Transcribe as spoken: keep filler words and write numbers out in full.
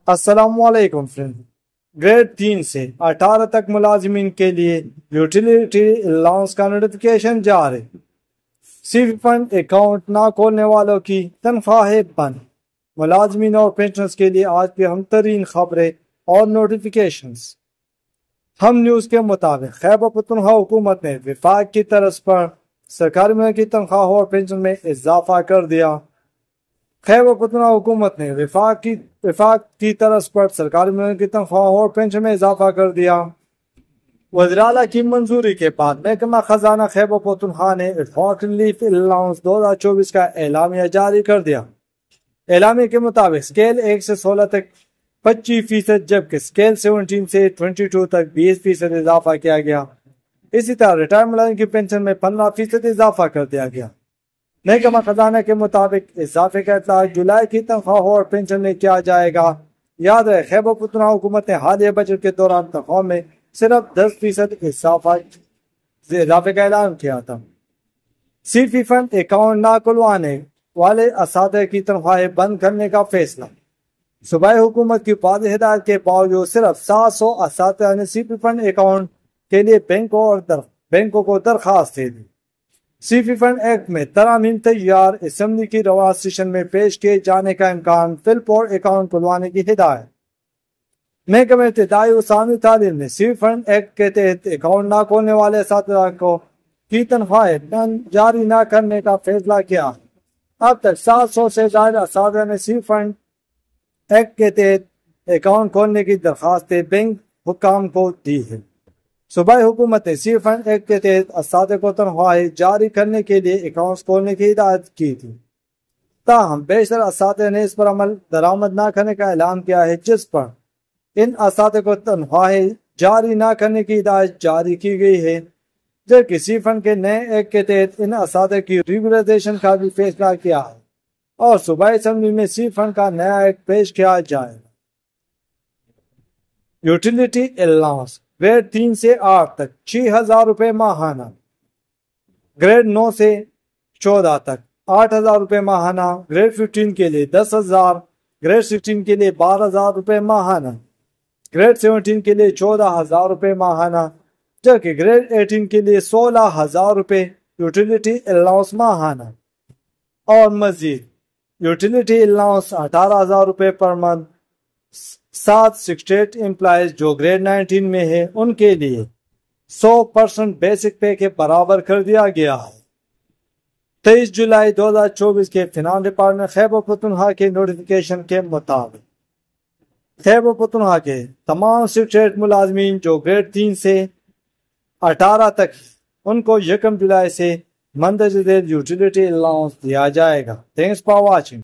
السلام علیکم friend, grade تین سے اٹھارہ تک ملازمین کے لیے یوٹیلیٹی الاؤنس کا نوٹیفکیشن جاری۔ سی فنڈ اکاؤنٹ نہ کھولنے والوں کی تنخواہیں بند۔ ملازمین اور پینشنرز کے لیے آج کی اہم ترین خبریں اور نوٹیفکیشنز۔ ہم نیوز کے مطابق خیبر پختونخوا حکومت نے وفاق کی طرز پر سرکاری ملازمین کی تنخواہوں اور پینشن میں اضافہ کر دیا۔ خیبر پختونخوا حکومت نے وفاق کی وفاق کی طرز پر سرکاری ملازمین کی تنخواہوں اور پینشن میں اضافہ کر دیا۔ وزیراعلیٰ کی منظوری کے بعد محکمہ خزانہ خیبر پختونخوا نے وفاق ریلیف الاؤنس دو ہزار چوبیس کا اعلامیہ جاری کر دیا۔ اعلامیہ کے مطابق سکیل ایک سے سولہ تک پچیس فیصد جبکہ سکیل سیونٹین سے ٹوینٹی ٹو تک بیس فیصد اضافہ کیا گیا۔ اسی طرح ریٹائر ملازمین کی پینشن میں پندرہ فیصد اضافہ کر دیا گیا۔ محکمہ خزانہ کے مطابق اضافے کا اطلاق جولائی کی تنخواہوں اور پینشن میں کیا جائے گا۔ یاد رہے خیبر پختونخوا حکومت نے حالیہ بجٹ کے دوران تنخواہ میں صرف دس فیصد اضافہ اضافے کا اعلان کیا تھا۔ سی فی فنڈ اکاؤنٹ نہ کھلوانے والے اساتذہ کی تنخواہیں بند کرنے کا فیصلہ۔ صوبائی حکومت کی واضح ہدایت کے باوجود صرف سات سو اساتذہ نے سی فی فنڈ اکاؤنٹ کے لیے بینکوں اور در... بینکوں کو درخواست دے دی۔ سی فی فنڈ ایکٹ میں ترامیم تیار، اسمبلی کی رواں سیشن میں پیش کیے جانے کا امکان، فل پور اکاؤنٹ کھلوانے کی ہدایت۔ محکمہ ابتدائی و ثانوی تعلیم نے سی فی فنڈ ایکٹ کے تحت اکاؤنٹ نہ کھولنے والے اساتذہ کو کی تنخواہیں جاری نہ کرنے کا فیصلہ کیا۔ اب تک سات سو سے زائد اساتذہ نے سی فی فنڈ ایکٹ کے تحت اکاؤنٹ کھولنے کی درخواستیں بینک حکام کو دی ہے۔ صوبائی حکومت نے سی فنڈ ایکٹ کے تحت اساتذہ کو تنخواہیں جاری کرنے کے لیے اکاؤنٹس کھولنے کی ہدایت کی تھی، تاہم بیشتر اساتذہ نے اس پر عمل درآمد نہ کرنے کا اعلان کیا ہے، جس پر ان اساتذہ کو تنخواہیں جاری نہ کرنے کی ہدایت جاری کی گئی ہے، جبکہ سی فنڈ کے نئے ایکٹ کے تحت ان اساتذہ کی ریگولرائزیشن کا بھی فیصلہ کیا ہے اور صوبائی اسمبلی میں سی فنڈ کا نیا ایکٹ پیش کیا جائے گا۔ یوٹیلیٹی الاؤنس گریڈ تین سے آٹھ تک چھ ہزار روپے ماہانہ، گریڈ نو سے چودہ تک آٹھ ہزار روپے ماہانہ، گریڈ ففٹین کے لیے دس ہزار، گریڈ سکسٹین کے لیے بارہ ہزار روپے ماہانہ، گریڈ سیونٹین کے لیے چودہ ہزار روپے ماہانہ، جبکہ گریڈ ایٹین کے لیے سولہ ہزار روپے یوٹیلیٹی الاؤنس ماہانہ۔ اور مزید یوٹیلیٹی الاؤنس اٹھارہ ہزار روپے پر منتھ سات سکسٹی ایٹ امپلائیز جو گریڈ نائنٹین میں ہے ان کے لیے سو پرسنٹ بیسک پے کے برابر کر دیا گیا ہے۔ تیئیس جولائی دو ہزار چوبیس کے فنانس ڈپارٹمنٹ خیبر پختونخوا کے نوٹیفکیشن کے مطابق خیبر پختونخوا کے تمام سیکریٹریٹ ملازمین جو گریڈ تین سے اٹھارہ تک ان کو یکم جولائی سے مندرجہ ذیل یوٹیلیٹی الاؤنس دیا جائے گا۔ Thanks for watching.